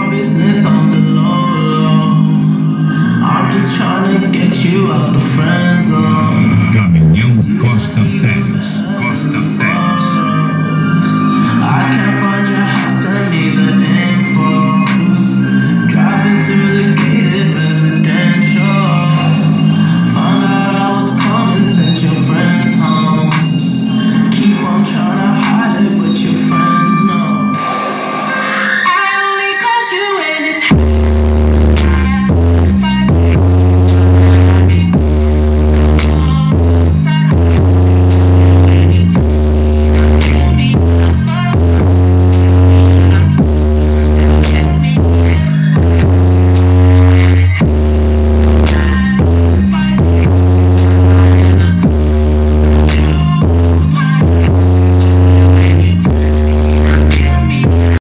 our business on the low. I'm just trying to get you out the friend zone. Caminhão Costa Teles. Costa Teles.